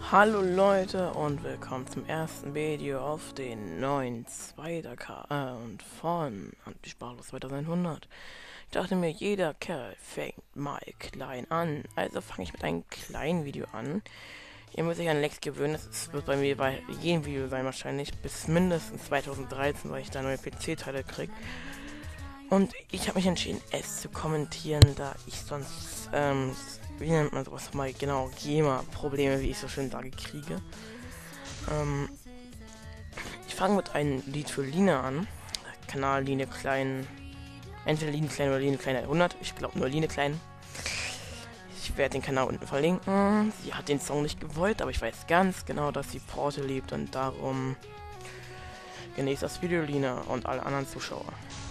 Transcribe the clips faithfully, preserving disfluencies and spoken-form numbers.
Hallo Leute und willkommen zum ersten Video auf den neuen zweiten Account von Antisparlos zweitausendeinhundert. Ich dachte mir, jeder Kerl fängt mal klein an, also fange ich mit einem kleinen Video an. Ihr müsst euch an Lex gewöhnen, das wird bei mir bei jedem Video sein wahrscheinlich, bis mindestens zweitausenddreizehn, weil ich da neue P C-Teile kriege. Und ich habe mich entschieden, es zu kommentieren, da ich sonst, ähm, wie nennt man sowas mal genau, GEMA-Probleme, wie ich so schön sage, kriege. Ähm, ich fange mit einem Lied für Lina an. Kanal Line Klein, entweder Line Klein oder Line Klein hundert. Ich glaube nur Line Klein. Ich werde den Kanal unten verlinken. Sie hat den Song nicht gewollt, aber ich weiß ganz genau, dass sie Porte liebt und darum genießt das Video, Lina und alle anderen Zuschauer.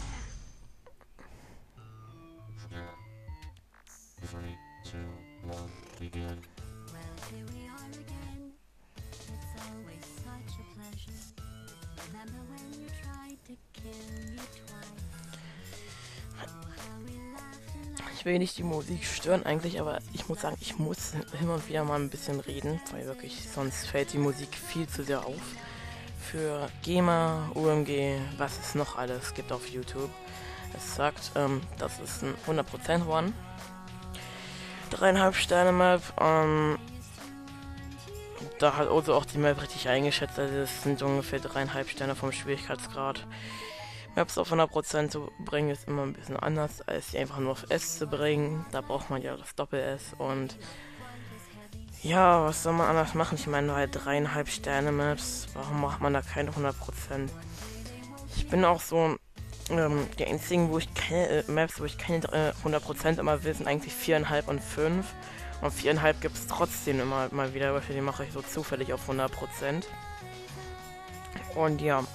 Three, two, one, begin. Well, here we are again. It's always such a pleasure. Remember when you tried to kill me twice? Oh, how we laughed and laughed. Ich will nicht die Musik stören eigentlich, aber ich muss sagen, ich muss hin und wieder mal ein bisschen reden, weil wirklich sonst fällt die Musik viel zu sehr auf. Für GEMA, U M G, was es noch alles gibt auf YouTube. Es sagt, ähm, das ist ein hundert Prozent One. Dreieinhalb Sterne Map, ähm, da hat Oso auch die Map richtig eingeschätzt, also es sind ungefähr dreieinhalb Sterne vom Schwierigkeitsgrad. Maps auf hundert Prozent zu bringen ist immer ein bisschen anders, als sie einfach nur auf S zu bringen, da braucht man ja das Doppel-S und ja, was soll man anders machen, ich meine halt dreieinhalb Sterne Maps, warum macht man da keine hundert Prozent? Ich bin auch so, Ähm, die einzigen, wo ich keine äh, Maps, wo ich keine äh, hundert Prozent immer will, sind eigentlich vier Komma fünf und fünf. Und vier Komma fünf gibt es trotzdem immer mal wieder, aber für die mache ich so zufällig auf hundert Prozent. Und ja.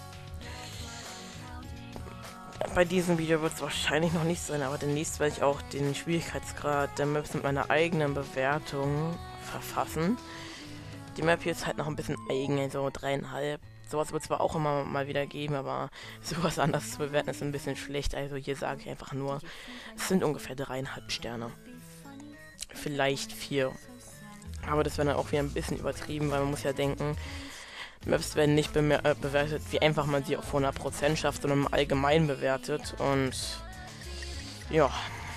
Bei diesem Video wird es wahrscheinlich noch nicht sein, aber demnächst werde ich auch den Schwierigkeitsgrad der Maps mit meiner eigenen Bewertung verfassen. Die Map hier ist halt noch ein bisschen eigen, also dreieinhalb. Sowas wird es zwar auch immer mal wieder geben, aber sowas anders zu bewerten ist ein bisschen schlecht. Also hier sage ich einfach nur, es sind ungefähr dreieinhalb Sterne. Vielleicht vier. Aber das wäre dann auch wieder ein bisschen übertrieben, weil man muss ja denken, Maps werden nicht bemer- äh, bewertet, wie einfach man sie auf hundert Prozent schafft, sondern allgemein bewertet. Und ja,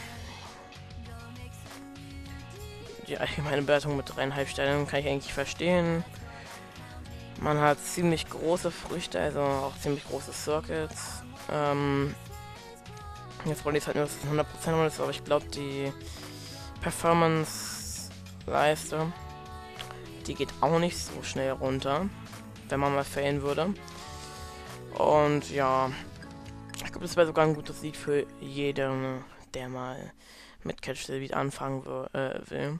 die allgemeine Bewertung mit dreieinhalb Sternen kann ich eigentlich verstehen. Man hat ziemlich große Früchte, also auch ziemlich große Circuits. Ähm, jetzt wollte ich halt nur, dass es hundert Prozent ist, aber ich glaube, die Performance-Leiste, die geht auch nicht so schnell runter, wenn man mal failen würde. Und ja, ich glaube, das wäre sogar ein gutes Lied für jeden, der mal mit Catch the Beat anfangen will.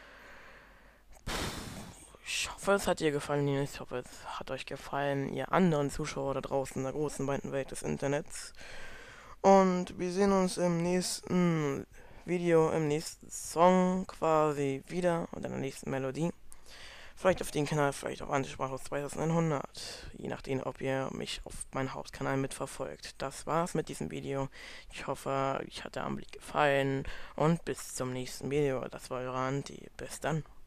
Ich hoffe, es hat dir gefallen. Ich hoffe, es hat euch gefallen, ihr anderen Zuschauer da draußen in der großen, weiten Welt des Internets. Und wir sehen uns im nächsten Video, im nächsten Song quasi wieder und in der nächsten Melodie. Vielleicht auf den Kanal, vielleicht auf Antisparlos zweitausendeinhundert. Je nachdem, ob ihr mich auf meinem Hauptkanal mitverfolgt. Das war's mit diesem Video. Ich hoffe, euch hat der Anblick gefallen. Und bis zum nächsten Video. Das war eure Anti. Bis dann.